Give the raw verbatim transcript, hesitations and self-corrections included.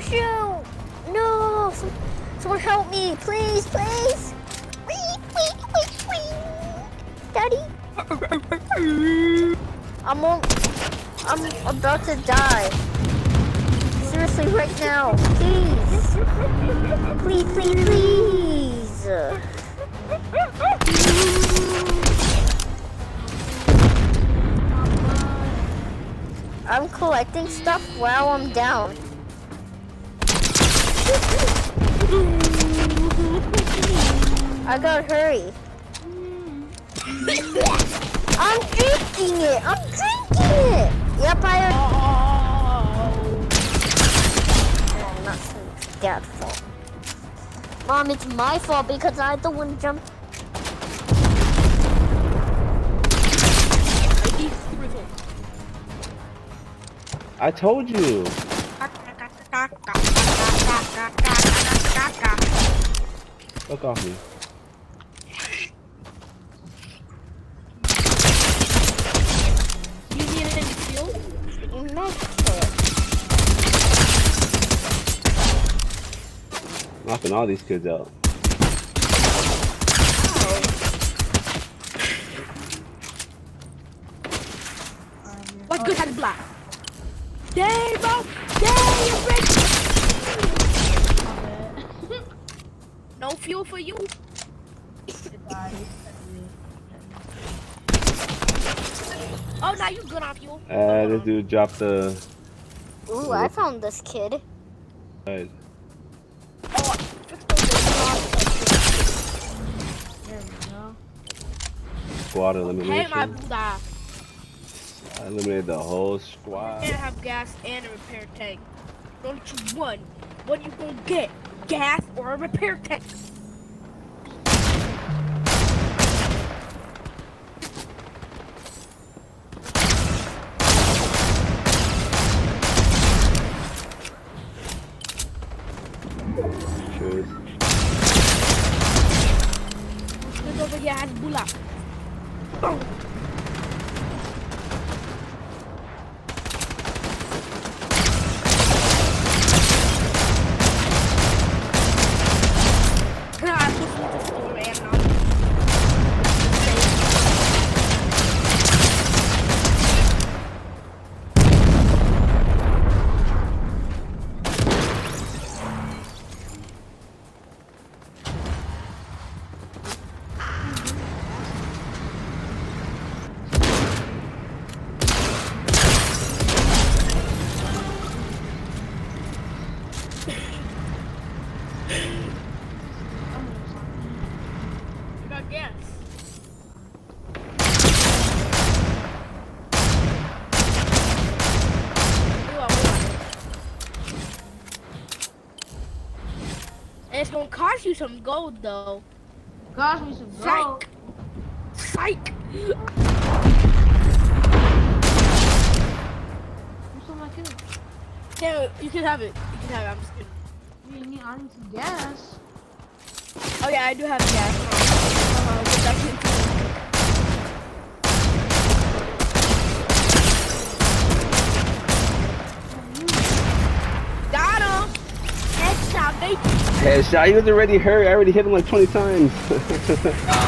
shoot! No! Some, someone help me, please, please! Wait, wait, wait, wait! Daddy? I'm on, I'm about to die. Seriously, right now, please! Please, please, please! I'm collecting stuff while I'm down. I gotta hurry. I'm drinking it! I'm drinking it! Yep, I am. Oh, not Dad's fault. Mom, it's my fault because I don't want to jump. I told you. Fuck off me. You need any fuel? Knocking all these kids out. What good had black? Dang, bro! Dang, you're rich! No fuel for you? Oh, now you good on fuel. Uh, this dude dropped the... Ooh, I found this kid. Right. Oh, there we go. Squad elimination. Hey, my Buddha. I eliminated the whole squad. You can't have gas and a repair tank. Don't choose one. What you gonna get? Gas or a repair tank? Cheers. This over here has Bula. Oh. It's gonna cost you some gold though. Cost me some gold. Psych! Psych! You stole my kill. Yeah, you can have it. You can have it. I'm just kidding. You need, I need some gas. Oh yeah, I do have gas. Uh, with that kid too. Got him! Headshot, baby! Headshot, he was already hurt. I already hit him like twenty times.